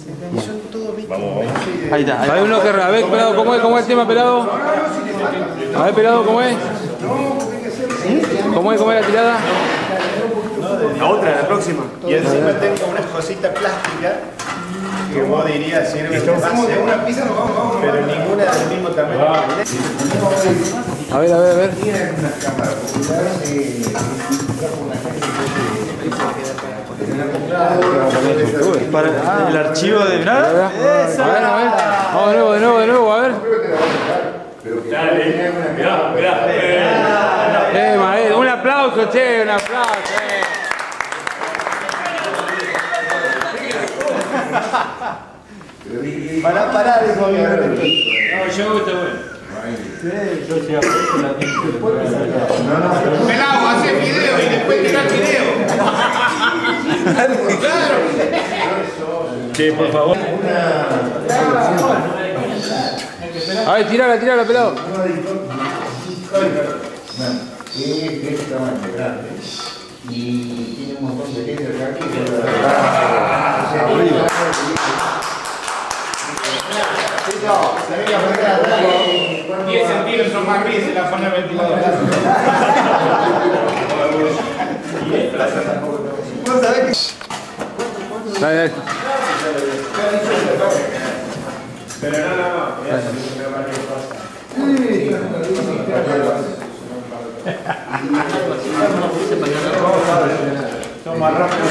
Vamos. Ahí está. Hay uno que... A ver, pelado, ¿cómo es el tema, pelado? A ver, pelado, ¿cómo es? ¿Cómo es la tirada? La otra, la próxima. Y encima tengo unas cositas plásticas que vos dirías sirven de base, pero ninguna del mismo tamaño. A ver. Para el archivo de... A ver. Vamos de nuevo, a ver. Dale. Mirá. Mael, un aplauso, che, un aplauso, Pará, dijo bien. No, yo está bueno. Pelado, hace video y después tira el video. Claro. Che, por favor. A ver, tirala, pelado. Que es de este tamaño, grande, y tiene un montón de letras acá que 10 centímetros más gris en la zona del ventilador. Dale. Pero no. Toma rápido.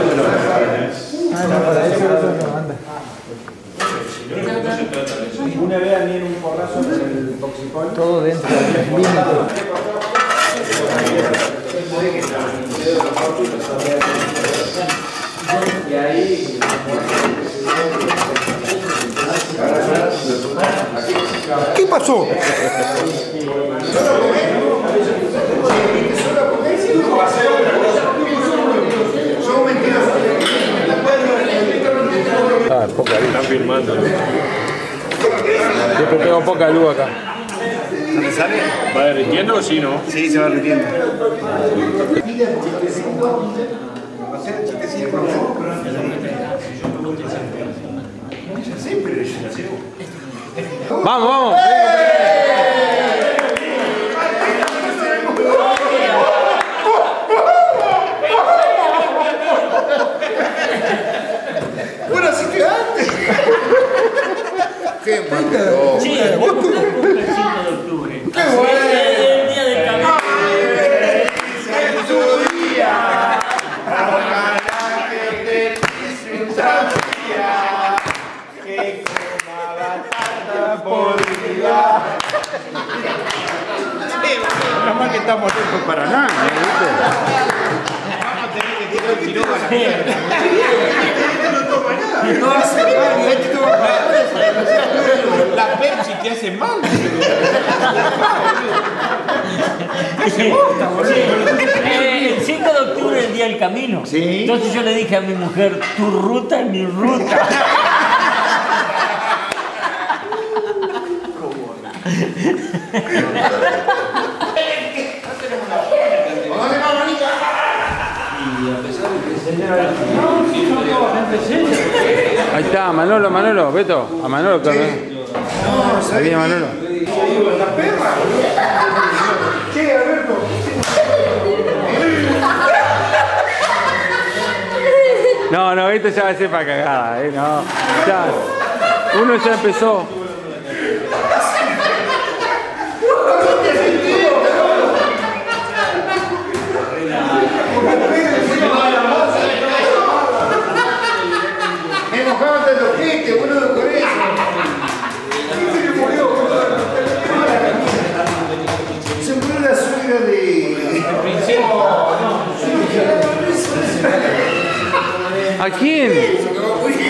Una vez a mí en un porrazo con el toxicol. Todo dentro del límite. Y ahí. ¿Qué pasó? Poca luz. Están filmando. Siempre tengo poca luz acá. ¿Dónde sale? ¿Va derritiendo o sí, no? Sí, se va derritiendo. Vamos. Bueno, así que antes. Qué malo. Sí, vos cumple el 5 de octubre. Qué bueno. El día del camino. Nada más que estamos lejos para nada, ¿viste? Vamos a tener que tirar el tiro a la mierda. La Pepsi te hace mal. El 5 de octubre es el día del camino. Sí. Entonces yo le dije a mi mujer, tu ruta es mi ruta. Ahí está, Manolo, Beto. A Manolo, claro. Ahí viene Manolo. La perra. Che, Alberto. No, esto ya va a ser para cagada, no. Ya, uno ya empezó. Me enojaban de los gente, boludo, con eso. Se murió la suegra de... ¿A quién?